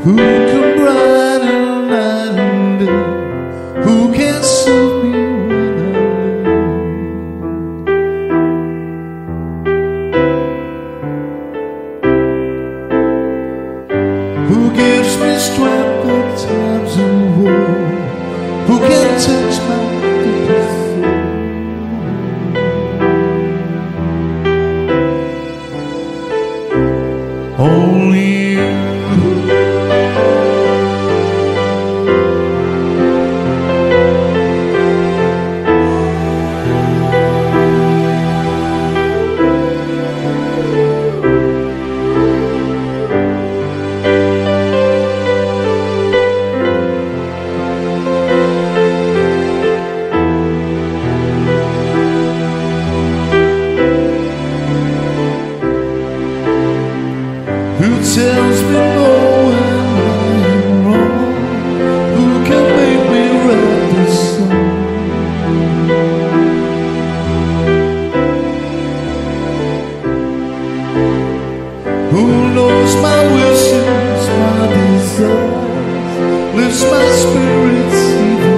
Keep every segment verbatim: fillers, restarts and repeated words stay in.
Who can brighten night and day? Who can soothe me when I'm low? Who gives me strength at times of war? Who can touch my deepest soul? Only you. Who tells me no when I'm wrong? Who can make me write this song? Who knows my wishes, my desires, lifts my spirits even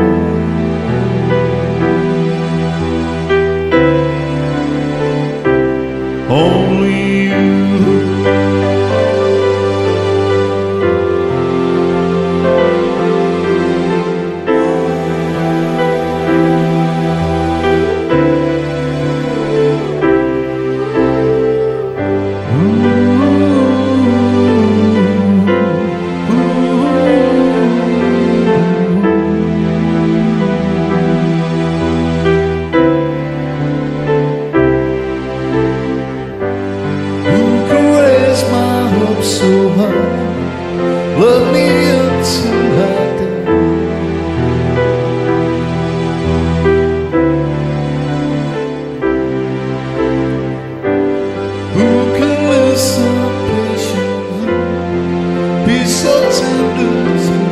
high? Only you. So high, love me until I die. Who can listen patiently, be so tender?